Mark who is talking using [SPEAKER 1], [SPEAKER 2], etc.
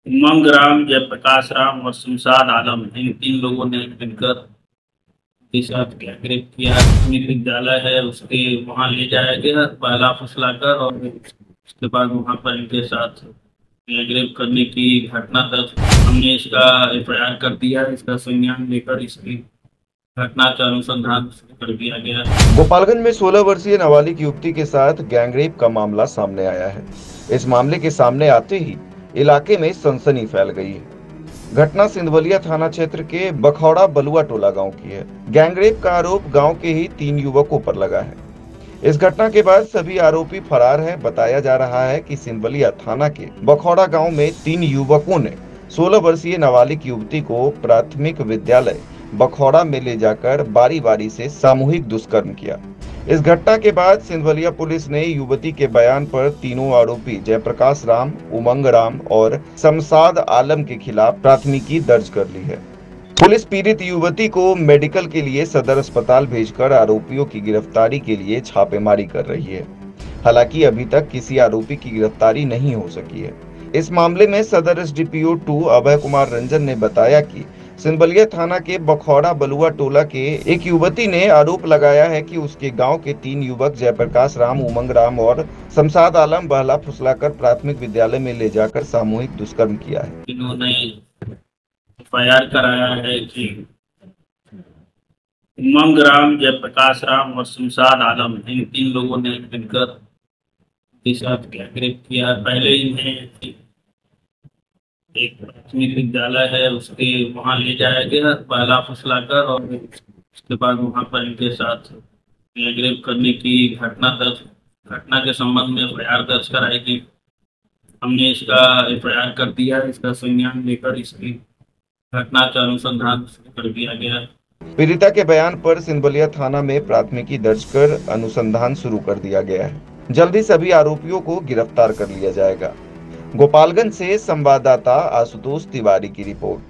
[SPEAKER 1] उमंग राम, जयप्रकाश राम और शमशाद आलम, इन 3 लोगों ने मिलकर के साथ गैंगरेप किया। प्राथमिक विद्यालय है उसके वहां ले जाया गया पहला फुसलाकर, और उसके बाद वहां पर इनके साथ गैंगरेप करने की घटना दर्ज। हमने इसका एफआईआर कर दिया। इसका संज्ञान लेकर इसकी घटना का अनुसंधान शुरू कर दिया गया।
[SPEAKER 2] गोपालगंज में 16 वर्षीय नाबालिग युवती के साथ गैंगरेप का मामला सामने आया है। इस मामले के सामने आते ही इलाके में सनसनी फैल गई है। घटना सिंधवलिया थाना क्षेत्र के बखौड़ा बलुआ टोला गांव की है। गैंगरेप का आरोप गांव के ही 3 युवकों पर लगा है। इस घटना के बाद सभी आरोपी फरार हैं। बताया जा रहा है कि सिंधवलिया थाना के बखौड़ा गांव में 3 युवकों ने 16 वर्षीय नाबालिग युवती को प्राथमिक विद्यालय बखौड़ा में ले जाकर बारी बारी से सामूहिक दुष्कर्म किया। इस घटना के बाद सिंधवलिया पुलिस ने युवती के बयान पर तीनों आरोपी जयप्रकाश राम, उमंग राम और शमशाद आलम के खिलाफ प्राथमिकी दर्ज कर ली है। पुलिस पीड़ित युवती को मेडिकल के लिए सदर अस्पताल भेजकर आरोपियों की गिरफ्तारी के लिए छापेमारी कर रही है। हालांकि अभी तक किसी आरोपी की गिरफ्तारी नहीं हो सकी है। इस मामले में सदर एसडीपीओ 2 अभय कुमार रंजन ने बताया कि सिंधवलिया थाना के बखौड़ा बलुआ टोला के एक युवती ने आरोप लगाया है कि उसके गांव के 3 युवक जयप्रकाश राम, उमंग राम और शमशाद आलम बहला फुसलाकर प्राथमिक विद्यालय में ले जाकर सामूहिक दुष्कर्म किया है।
[SPEAKER 1] इन्होंने एफआईआर कराया है कि उमंग राम, जयप्रकाश राम और शमशाद आलम, इन 3 लोगों ने मिलकर के साथ गैंगरेप किया। पहले इन्हें एक प्राथमिक विद्यालय है उसके वहां ले जाया गया पहला फुसलाकर, और उसके बाद वहां पर इनके साथ गैंगरेप करने की घटना के संबंध में एफआईआर दर्ज कराई गई। हमने इसका एफआईआर कर दिया। इसका संज्ञान लेकर इसकी घटना का अनुसंधान शुरू कर दिया गया।
[SPEAKER 2] पीड़िता के बयान पर सिंधवलिया थाना में प्राथमिकी दर्ज कर अनुसंधान शुरू कर दिया गया है। जल्दी सभी आरोपियों को गिरफ्तार कर लिया जाएगा। गोपालगंज से संवाददाता आशुतोष तिवारी की रिपोर्ट।